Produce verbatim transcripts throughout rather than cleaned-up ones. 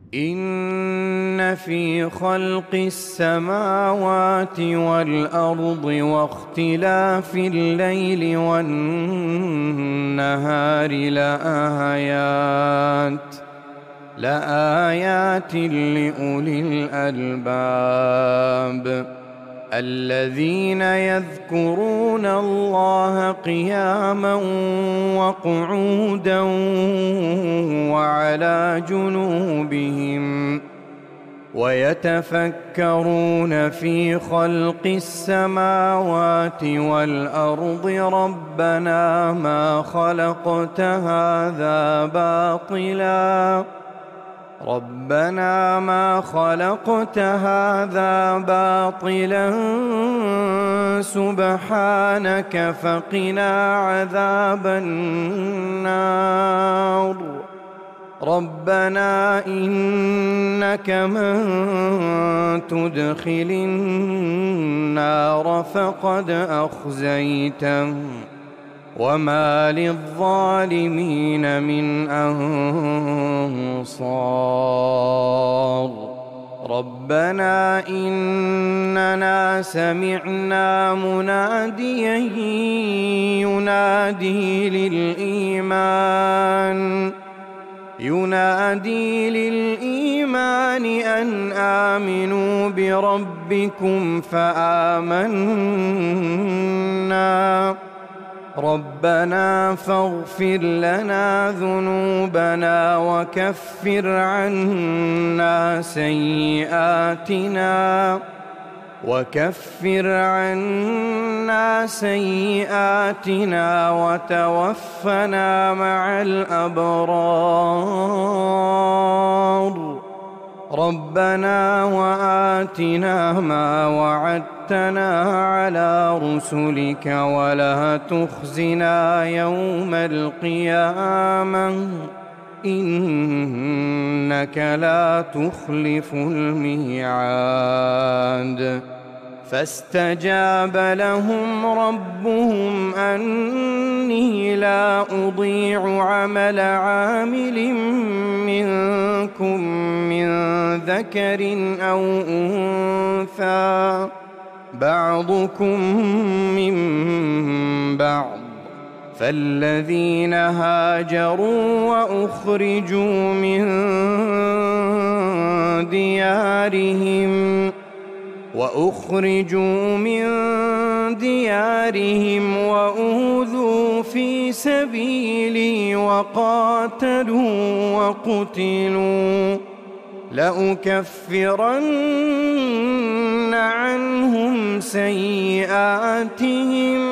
إن في خلق السماوات والأرض واختلاف الليل والنهار لآيات لآيات لأولي الألباب الذين يذكرون الله قياما وقعودا وعلى جنوبهم ويتفكرون في خلق السماوات والأرض ربنا ما خلقت هذا باطلا ربنا ما خلقت هذا باطلا سبحانك فقنا عذاب النار ربنا إنك من تدخل النار فقد أخزيته وما للظالمين من أنصار ربنا إننا سمعنا مناديا ينادي للإيمان ينادي للإيمان أن آمنوا بربكم فآمنا ربنا فاغفر لنا ذنوبنا وكفر عنا سيئاتنا وكفر عنا سيئاتنا وتوفنا مع الأبرار ربنا وآتنا ما وعدتنا على رسلك ولا تخزنا يوم القيامة إنك لا تخلف الميعاد فاستجاب لهم ربهم أني لا أضيع عمل عامل منكم من ذكر أو أنثى بعضكم من بعض فالذين هاجروا وأخرجوا من ديارهم وأخرجوا من ديارهم وأوذوا في سبيلي وقاتلوا وقتلوا لأكفرن عنهم سيئاتهم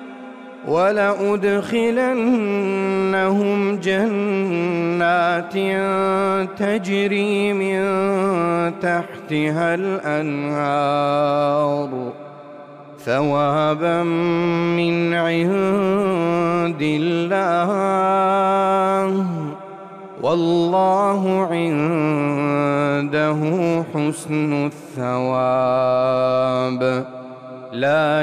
ولأدخلنهم جنات تجري من تحتها الأنهار ثوابا من عند الله والله عنده حسن الثواب لا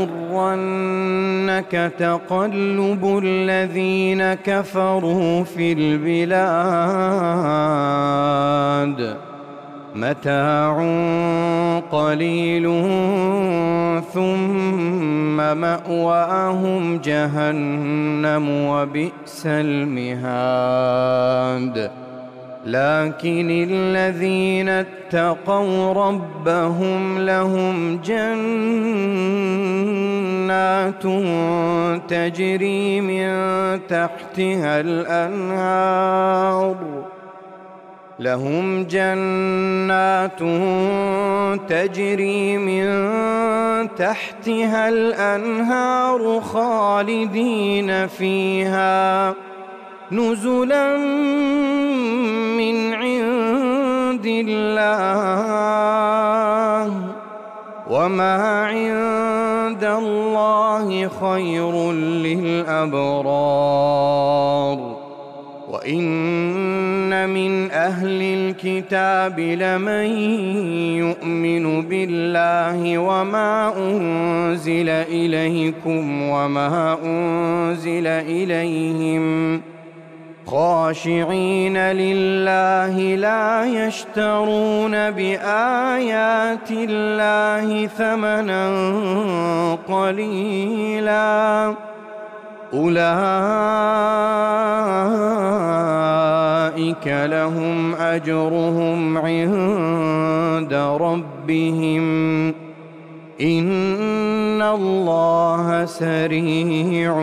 يغرنك تقلب الذين كفروا في البلاد متاع قليل ثم مأواهم جهنم وبئس المهاد لكن الذين اتقوا ربهم لهم جنات تجري من تحتها الأنهار لهم جنات تجري من تحتها الأنهار خالدين فيها نزلا من عند الله وما عند الله خير للأبرار وإن من أهل الكتاب لمن يؤمن بالله وما أنزل إليكم وما أنزل إليهم خاشعين لله لا يشترون بآيات الله ثمنا قليلا أولئك لهم أجرهم عند ربهم إن الله سريع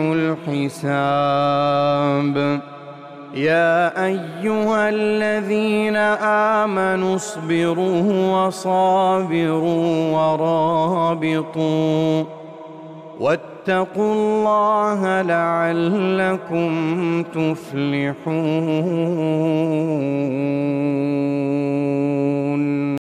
الحساب يا أيها الذين آمنوا اصبروا وصابروا ورابطوا واتقوا الله لعلكم تفلحون.